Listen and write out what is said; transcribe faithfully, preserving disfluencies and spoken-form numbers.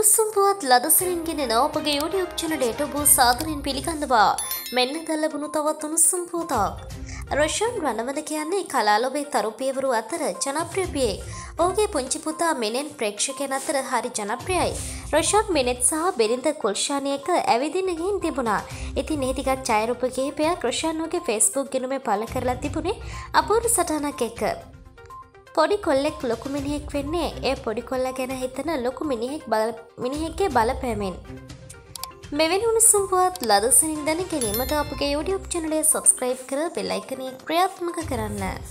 උණුසුම් පුවත් ලදසනින් ගෙනෙන ඔබගේ YouTube channelයට ඔබ සාදරයෙන් පිළිගන්නවා. මෙන්න දැන් ලැබුණු තවත් උණුසුම් පුවතක්. රොෂාන් රණවන කියන්නේ කලාලෝභයේ තරු පියවරු අතර ජනප්‍රිය පියෙක්. ඔහුගේ පුංචි පුතා මෙනෙන් ප්‍රේක්ෂකයන් අතර හරි ජනප්‍රියයි. රොෂාන් මෙනෙත් සහ බෙරිඳ කුල්ෂානි එක්ක ඇවිදින්න ගිහින් තිබුණා. ඉතින් ඒ ටිකක් ඡායාරූප කිහිපයක් රොෂාන් ඔහුගේ Facebook ගිණුමේ පළ කරලා තිබුණේ අපූර්ව සටහනක් එක්ක. පොඩි කොල්ලෙක් ලොකු මිනිහෙක් වෙන්නේ ඒ පොඩි කොල්ලා ගැන හිතන ලොකු මිනිහෙක් බල මිනිහෙක්ගේ බලපෑමෙන්. මෙවැනි උණුසුම් පුවත් ලදසනින් දැන ගැනීමට අපගේ YouTube channel එක subscribe කර bell icon එක ක්‍රියාත්මක කරන්න.